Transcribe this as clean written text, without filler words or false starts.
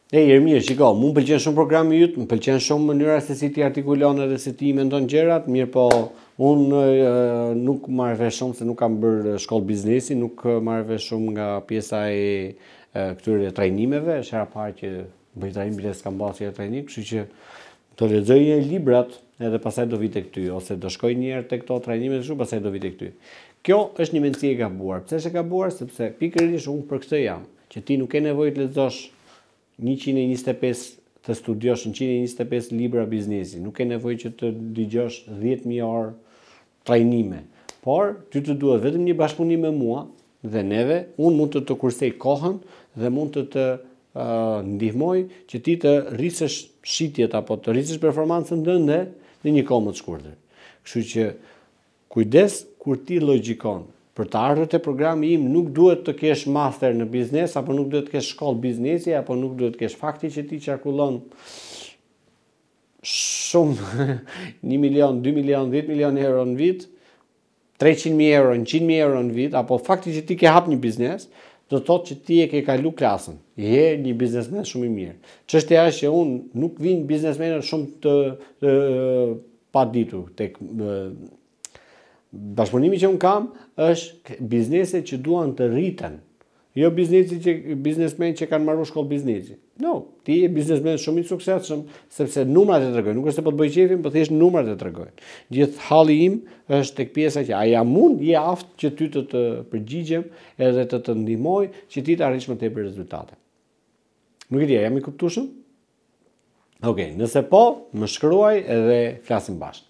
Mirë, shiko, mu më pëlqen shumë programi yt, më pëlqen shumë mënyra se si ti artikulon edhe se ti mendon gjërat, mirë po unë nuk marr vesh shumë se nuk kam bërë shkollë biznesi, nuk marr vesh shumë nga pjesa e këtyre trajnimeve, është hera parë që bëj trajnim biles kam bërë trajnim, kështu që do lexoj librat edhe pastaj do vi tek ty ose do shkoj një herë tek këto trajnime kështu pastaj do vi tek ty. Kjo është një mendësi e gabuar. Pse është e gabuar? Sepse pikërisht unë për këtë jam, që ti nuk ke nevojë të lexosh 125 të studiosh 125 libra biznesi, nuk ke nevojë që të dëgjosh 10.000 orë trajnime, por ty të duhet vetëm një bashkëpunim me mua dhe neve, unë mund të kursej kohën dhe mund të ndihmoj që ti të rrisësh shitjet apo të rrisësh performancën tënde në një kohë më të shkurtër. Kështu që kujdes kur ti logjikon. Për të ardhur te programi im nuk duhet të kesh master në biznes, apo nuk duhet të kesh shkollë biznesi, apo nuk duhet të kesh fakti që ti qarkullon shumë 1 milion, 2 milion, 10 milion euro në vit, 300.000 euro, 100.000 euro në vit, apo fakti që ti ke hap një biznes, do të thotë që ti e ke kalu klasën. Je një biznesmen shumë i mirë. Çështja është që unë nuk vin biznesmenët shumë të paditur tek bashkëpunimi që unë kam është biznese që duan të rriten. Jo biznesmen që kanë marrë shkollë biznesi. No, ti je biznesmen shumë i suksesshëm sepse numrat e tregojnë. Nuk është se po të bëj qefin, po thjesht numrat e tregojnë. Gjithë halli im është tek pjesa që a jam unë i aftë që ty të përgjigjem edhe të ndihmoj që ti të arrish më tepër rezultate. Nuk e di, jam i kuptueshëm? Okej, nëse po, më shkruaj edhe flasim bashkë.